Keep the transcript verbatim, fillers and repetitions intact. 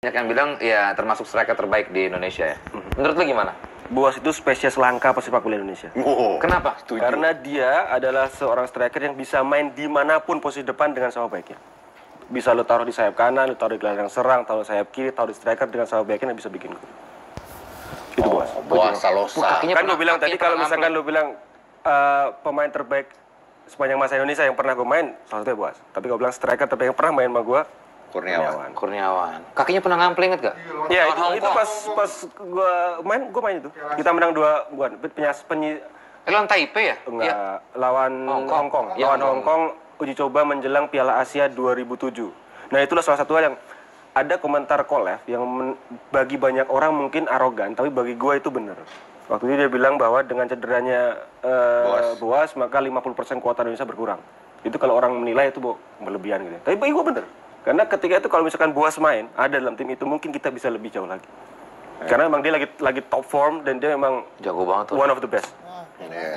Banyak yang bilang ya termasuk striker terbaik di Indonesia ya. Menurut lu gimana? Boas itu spesies langka pesepak bola Indonesia. Oh, kenapa? Setuju. Karena dia adalah seorang striker yang bisa main dimanapun posisi depan dengan sama baiknya. Bisa lo taruh di sayap kanan, lo taruh di gelandang serang, taruh sayap kiri, taruh di striker dengan sama baiknya bisa bikin gol. Itu Boas. Boas Salosa. Kakinya Kan gue pernah- bilang tadi kakinya kalau pernah misalkan lo bilang uh, pemain terbaik sepanjang masa Indonesia yang pernah gue main, salah satunya Boas. Tapi gue bilang striker terbaik yang pernah main sama gue, Kurniawan. Kurniawan. Kakinya pernah ngampling inget gak? Ya Lawan itu, itu Hongkong. pas pas gue main, gue main itu. Kita menang dua, bukan penyas penyi, Eh, lawan Taipei ya? enggak Iya. lawan Hongkong. Hongkong. Iya, Lawan Hongkong. Hongkong uji coba menjelang Piala Asia dua ribu tujuh. Nah itulah salah satu hal yang ada komentar Kolev yang men- bagi banyak orang mungkin arogan, tapi bagi gue itu benar. Waktu itu dia bilang bahwa dengan cederanya uh, Boas. maka lima puluh persen kuota Indonesia berkurang. Itu kalau orang menilai itu bo, berlebihan gitu. Tapi bagi gue benar. Karena ketika itu kalau misalkan Boas main, ada dalam tim itu mungkin kita bisa lebih jauh lagi. Karena memang dia lagi lagi top form dan dia memang Jago banget tuh. one of the best. Iya.